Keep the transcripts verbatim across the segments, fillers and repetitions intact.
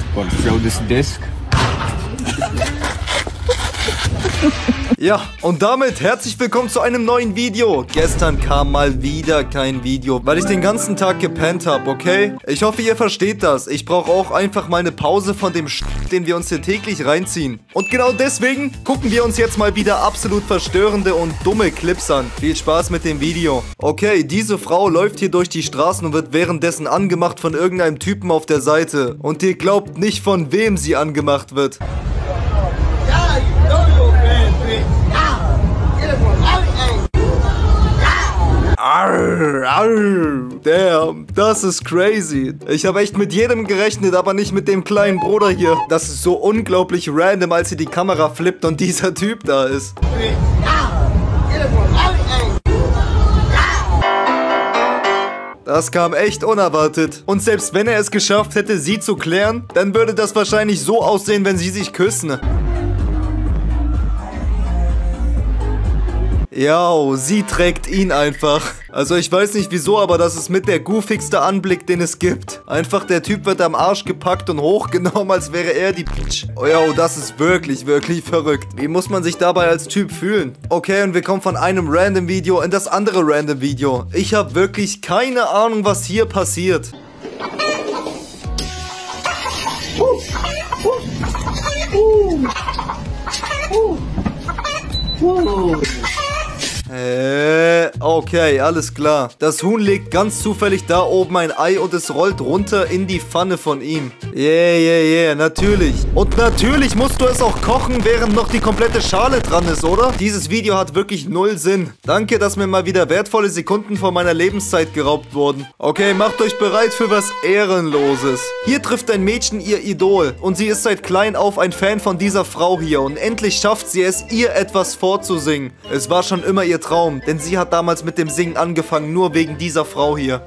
But throw this disc. Ja, und damit herzlich willkommen zu einem neuen Video. Gestern kam mal wieder kein Video, weil ich den ganzen Tag gepennt habe, okay? Ich hoffe, ihr versteht das. Ich brauche auch einfach mal eine Pause von dem Sch***, den wir uns hier täglich reinziehen. Und genau deswegen gucken wir uns jetzt mal wieder absolut verstörende und dumme Clips an. Viel Spaß mit dem Video. Okay, diese Frau läuft hier durch die Straßen und wird währenddessen angemacht von irgendeinem Typen auf der Seite. Und ihr glaubt nicht, von wem sie angemacht wird. Arr, arr, damn, das ist crazy. Ich habe echt mit jedem gerechnet, aber nicht mit dem kleinen Bruder hier. Das ist so unglaublich random, als sie die Kamera flippt und dieser Typ da ist. Das kam echt unerwartet. Und selbst wenn er es geschafft hätte, sie zu klären, dann würde das wahrscheinlich so aussehen, wenn sie sich küssen. Ja, sie trägt ihn einfach. Also ich weiß nicht wieso, aber das ist mit der goofigste Anblick, den es gibt. Einfach der Typ wird am Arsch gepackt und hochgenommen, als wäre er die Bitch. Oh ja, das ist wirklich, wirklich verrückt. Wie muss man sich dabei als Typ fühlen? Okay, und wir kommen von einem random Video in das andere random Video. Ich habe wirklich keine Ahnung, was hier passiert. Äh, okay, alles klar. Das Huhn legt ganz zufällig da oben ein Ei und es rollt runter in die Pfanne von ihm. Yeah, yeah, yeah, natürlich. Und natürlich musst du es auch kochen, während noch die komplette Schale dran ist, oder? Dieses Video hat wirklich null Sinn. Danke, dass mir mal wieder wertvolle Sekunden von meiner Lebenszeit geraubt wurden. Okay, macht euch bereit für was Ehrenloses. Hier trifft ein Mädchen ihr Idol und sie ist seit klein auf ein Fan von dieser Frau hier und endlich schafft sie es, ihr etwas vorzusingen. Es war schon immer ihr Traum, denn sie hat damals mit dem Singen angefangen, nur wegen dieser Frau hier.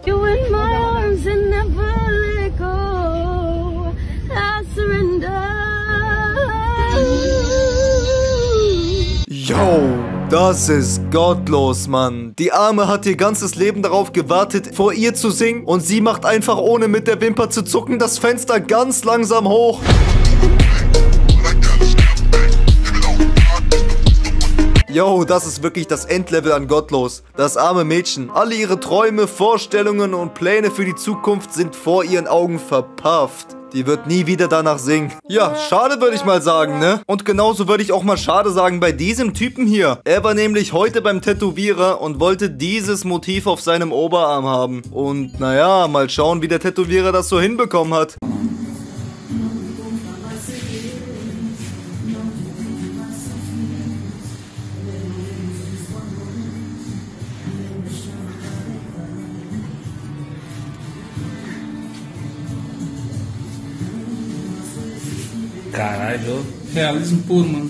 Yo, das ist gottlos, Mann. Die Arme hat ihr ganzes Leben darauf gewartet, vor ihr zu singen und sie macht einfach, ohne mit der Wimper zu zucken, das Fenster ganz langsam hoch. Yo, das ist wirklich das Endlevel an gottlos. Das arme Mädchen. Alle ihre Träume, Vorstellungen und Pläne für die Zukunft sind vor ihren Augen verpafft. Die wird nie wieder danach singen. Ja, schade würde ich mal sagen, ne? Und genauso würde ich auch mal schade sagen bei diesem Typen hier. Er war nämlich heute beim Tätowierer und wollte dieses Motiv auf seinem Oberarm haben. Und naja, mal schauen, wie der Tätowierer das so hinbekommen hat. Caralho, Realismo puro, mano.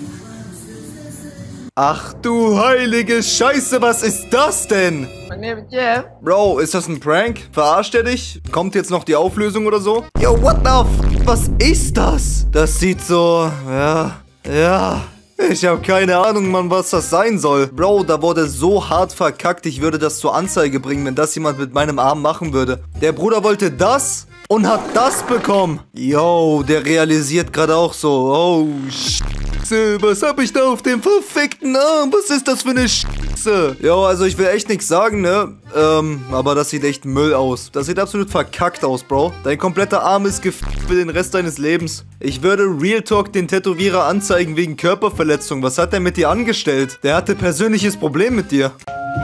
Ach du heilige Scheiße, was ist das denn? My name is Jeff. Bro, ist das ein Prank? Verarscht er dich? Kommt jetzt noch die Auflösung oder so? Yo, what the f... Was ist das? Das sieht so... Ja... Ja... Ich habe keine Ahnung, Mann, was das sein soll. Bro, da wurde so hart verkackt, ich würde das zur Anzeige bringen, wenn das jemand mit meinem Arm machen würde. Der Bruder wollte das... und hat das bekommen. Yo, der realisiert gerade auch so. Oh, Scheiße, was hab ich da auf dem verfickten Arm? Was ist das für eine Scheiße? Yo, also ich will echt nichts sagen, ne? Ähm, aber das sieht echt Müll aus. Das sieht absolut verkackt aus, Bro. Dein kompletter Arm ist gefickt für den Rest deines Lebens. Ich würde Real Talk den Tätowierer anzeigen wegen Körperverletzung. Was hat er mit dir angestellt? Der hatte persönliches Problem mit dir.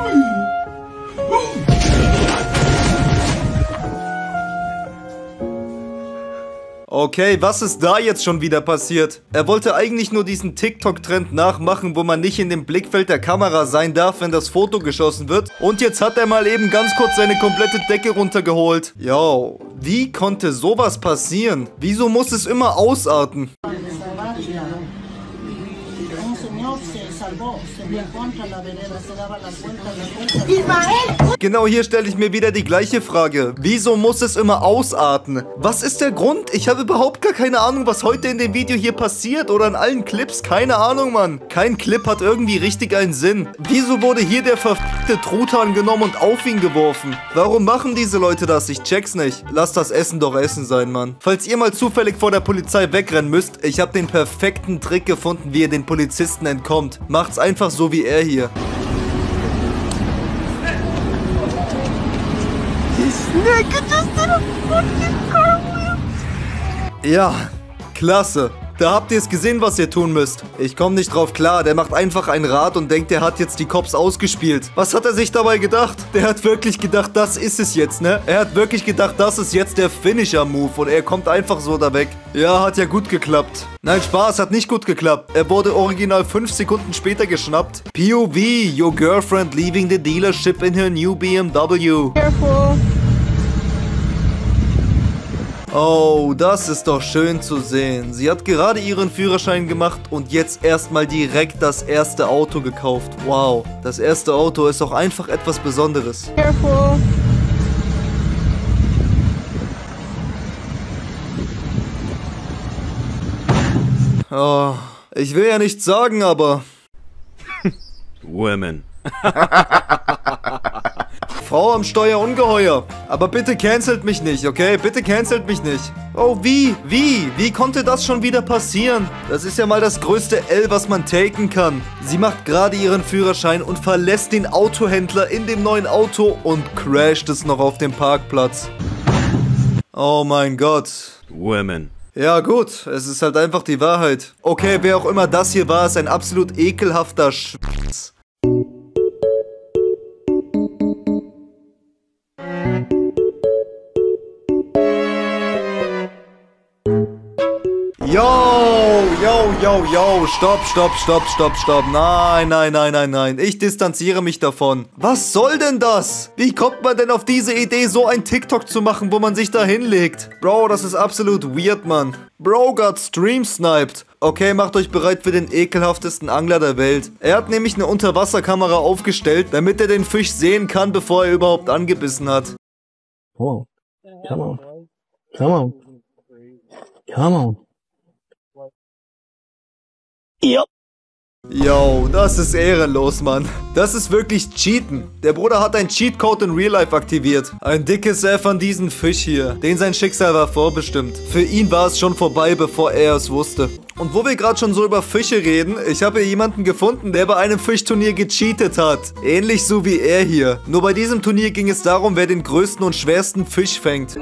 Okay, was ist da jetzt schon wieder passiert? Er wollte eigentlich nur diesen TikTok-Trend nachmachen, wo man nicht in dem Blickfeld der Kamera sein darf, wenn das Foto geschossen wird. Und jetzt hat er mal eben ganz kurz seine komplette Decke runtergeholt. Yo, wie konnte sowas passieren? Wieso muss es immer ausarten? Genau hier stelle ich mir wieder die gleiche Frage. Wieso muss es immer ausarten? Was ist der Grund? Ich habe überhaupt gar keine Ahnung, was heute in dem Video hier passiert oder in allen Clips. Keine Ahnung, Mann. Kein Clip hat irgendwie richtig einen Sinn. Wieso wurde hier der verfickte verfickte Truthahn genommen und auf ihn geworfen. Warum machen diese Leute das? Ich check's nicht. Lasst das Essen doch Essen sein, Mann. Falls ihr mal zufällig vor der Polizei wegrennen müsst, ich habe den perfekten Trick gefunden, wie ihr den Polizisten entkommt. Macht's einfach so wie er hier. Ja, klasse. Da habt ihr es gesehen, was ihr tun müsst. Ich komme nicht drauf klar. Der macht einfach ein Rad und denkt, er hat jetzt die Cops ausgespielt. Was hat er sich dabei gedacht? Der hat wirklich gedacht, das ist es jetzt, ne? Er hat wirklich gedacht, das ist jetzt der Finisher-Move. Und er kommt einfach so da weg. Ja, hat ja gut geklappt. Nein, Spaß, hat nicht gut geklappt. Er wurde original fünf Sekunden später geschnappt. P O V, your girlfriend leaving the dealership in her new B M W. Careful. Oh, das ist doch schön zu sehen. Sie hat gerade ihren Führerschein gemacht und jetzt erstmal direkt das erste Auto gekauft. Wow, das erste Auto ist auch einfach etwas Besonderes. Careful. Oh, ich will ja nichts sagen, aber... Women. Frau am Steuer ungeheuer. Aber bitte cancelt mich nicht, okay? Bitte cancelt mich nicht. Oh, wie? Wie? Wie konnte das schon wieder passieren? Das ist ja mal das größte L, was man taken kann. Sie macht gerade ihren Führerschein und verlässt den Autohändler in dem neuen Auto und crasht es noch auf dem Parkplatz. Oh mein Gott. Women. Ja gut, es ist halt einfach die Wahrheit. Okay, wer auch immer das hier war, ist ein absolut ekelhafter Schwitz. Yo, yo, yo, yo, stopp, stopp, stopp, stopp, stopp. Nein, nein, nein, nein, nein. Ich distanziere mich davon. Was soll denn das? Wie kommt man denn auf diese Idee, so ein TikTok zu machen, wo man sich da hinlegt? Bro, das ist absolut weird, Mann. Bro got stream sniped. Okay, macht euch bereit für den ekelhaftesten Angler der Welt. Er hat nämlich eine Unterwasserkamera aufgestellt, damit er den Fisch sehen kann, bevor er überhaupt angebissen hat. Oh, come on, come on, come on. Ja. Yo, das ist ehrenlos, Mann. Das ist wirklich Cheaten. Der Bruder hat einen Cheatcode in Real Life aktiviert. Ein dickes F an diesen Fisch hier. Den sein Schicksal war vorbestimmt. Für ihn war es schon vorbei, bevor er es wusste. Und wo wir gerade schon so über Fische reden, ich habe hier jemanden gefunden, der bei einem Fischturnier gecheatet hat. Ähnlich so wie er hier. Nur bei diesem Turnier ging es darum, wer den größten und schwersten Fisch fängt.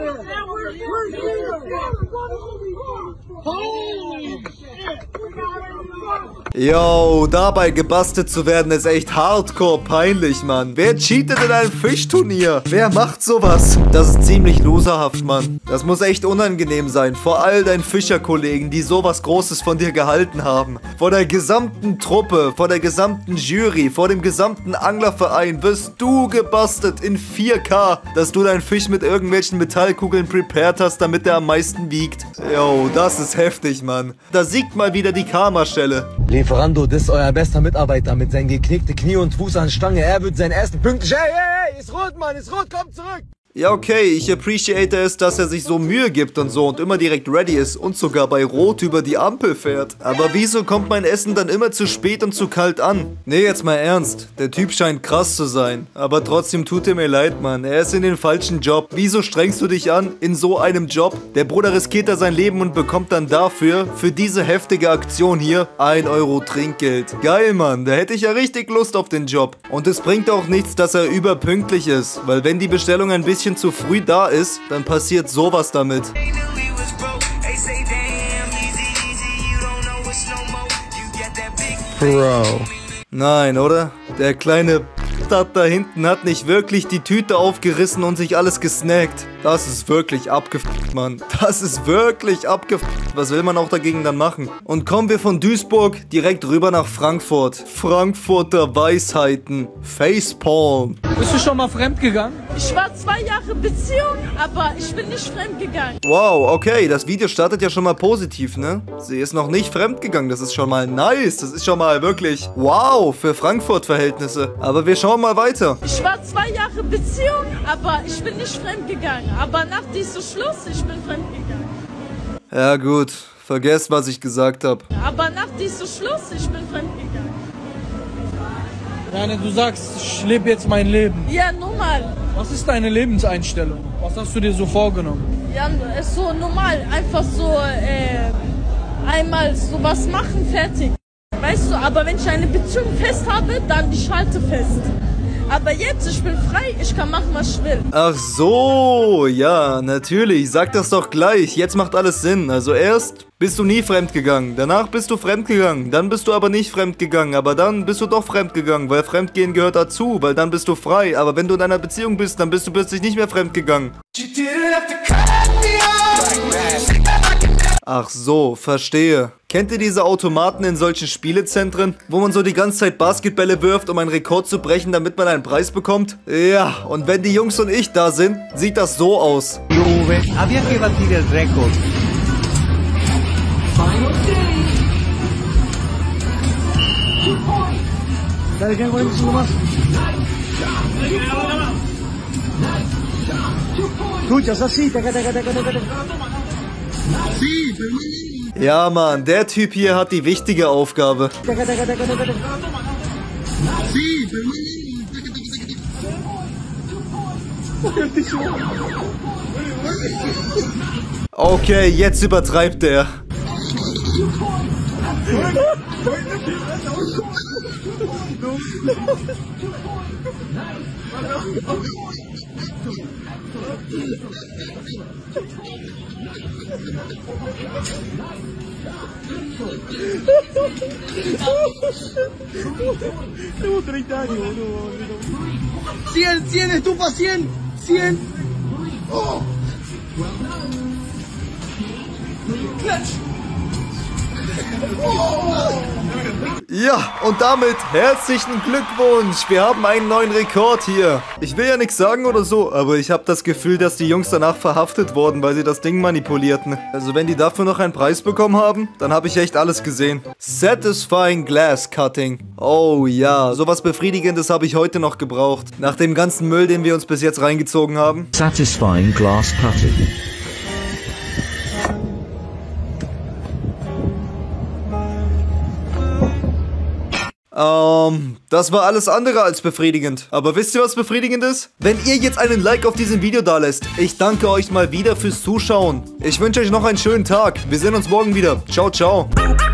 Yo, dabei gebastelt zu werden ist echt hardcore peinlich, Mann. Wer cheatet in einem Fischturnier? Wer macht sowas? Das ist ziemlich loserhaft, Mann. Das muss echt unangenehm sein. Vor all deinen Fischerkollegen, die sowas Großes von dir gehalten haben. Vor der gesamten Truppe, vor der gesamten Jury, vor dem gesamten Anglerverein wirst du gebastelt in vier K, dass du deinen Fisch mit irgendwelchen Metallkugeln prepared hast, damit er am meisten wiegt. Yo, das ist heftig, Mann. Da siegt mal wieder die Karma-Schelle. Lieferando, das ist euer bester Mitarbeiter mit seinen geknickten Knie und Fuß an Stange. Er wird sein Essen pünktlich. Hey, hey, hey, ist rot, Mann, ist rot, komm zurück. Ja, okay, ich appreciate es, dass er sich so Mühe gibt und so und immer direkt ready ist und sogar bei Rot über die Ampel fährt. Aber wieso kommt mein Essen dann immer zu spät und zu kalt an? Nee, jetzt mal ernst. Der Typ scheint krass zu sein. Aber trotzdem tut er mir leid, Mann. Er ist in den falschen Job. Wieso strengst du dich an in so einem Job? Der Bruder riskiert da sein Leben und bekommt dann dafür, für diese heftige Aktion hier, ein Euro Trinkgeld. Geil, Mann. Da hätte ich ja richtig Lust auf den Job. Und es bringt auch nichts, dass er überpünktlich ist. Weil wenn die Bestellung ein bisschen zu früh da ist, dann passiert sowas damit. Bro. Nein, oder? Der kleine Bastard da hinten hat nicht wirklich die Tüte aufgerissen und sich alles gesnackt. Das ist wirklich abgefuckt, Mann. Das ist wirklich abgefuckt. Was will man auch dagegen dann machen? Und kommen wir von Duisburg direkt rüber nach Frankfurt. Frankfurter Weisheiten. Facepalm. Bist du schon mal fremdgegangen? Ich war zwei Jahre Beziehung, aber ich bin nicht fremdgegangen. Wow, okay, das Video startet ja schon mal positiv, ne? Sie ist noch nicht fremdgegangen, das ist schon mal nice. Das ist schon mal wirklich wow für Frankfurt-Verhältnisse. Aber wir schauen mal weiter. Ich war zwei Jahre Beziehung, aber ich bin nicht fremdgegangen. Aber nach diesem Schluss, ich bin fremdgegangen. Ja gut, vergesst, was ich gesagt habe. Aber nach diesem Schluss, ich bin fremdgegangen. Rane, du sagst, ich lebe jetzt mein Leben. Ja, normal. Was ist deine Lebenseinstellung? Was hast du dir so vorgenommen? Ja, ist so normal. Einfach so, äh, einmal sowas machen, fertig. Weißt du, aber wenn ich eine Beziehung fest habe, dann ich halte fest. Aber jetzt, ich bin frei, ich kann machen, was ich will. Ach so, ja, natürlich. Sag das doch gleich. Jetzt macht alles Sinn. Also erst bist du nie fremdgegangen. Danach bist du fremdgegangen. Dann bist du aber nicht fremdgegangen. Aber dann bist du doch fremdgegangen, weil Fremdgehen gehört dazu. Weil dann bist du frei. Aber wenn du in einer Beziehung bist, dann bist du plötzlich nicht mehr fremdgegangen. Ach so, verstehe. Kennt ihr diese Automaten in solchen Spielezentren, wo man so die ganze Zeit Basketbälle wirft, um einen Rekord zu brechen, damit man einen Preis bekommt? Ja, und wenn die Jungs und ich da sind, sieht das so aus. Juve, había que batir el récord. Dale, quedan cuarenta y cinco más. Escuchas así, taca, taca, taca, taca, taca. Ja, Mann, der Typ hier hat die wichtige Aufgabe. Okay, jetzt übertreibt er. Tengo treinta años, boludo. cien, cien, estufa, cien, cien. Oh. Ja, und damit herzlichen Glückwunsch. Wir haben einen neuen Rekord hier. Ich will ja nichts sagen oder so, aber ich habe das Gefühl, dass die Jungs danach verhaftet wurden, weil sie das Ding manipulierten. Also wenn die dafür noch einen Preis bekommen haben, dann habe ich echt alles gesehen. Satisfying Glass Cutting. Oh ja, sowas Befriedigendes habe ich heute noch gebraucht. Nach dem ganzen Müll, den wir uns bis jetzt reingezogen haben. Satisfying Glass Cutting. Ähm, das war alles andere als befriedigend. Aber wisst ihr, was befriedigend ist? Wenn ihr jetzt einen Like auf diesem Video da lässt. Ich danke euch mal wieder fürs Zuschauen. Ich wünsche euch noch einen schönen Tag. Wir sehen uns morgen wieder. Ciao, ciao.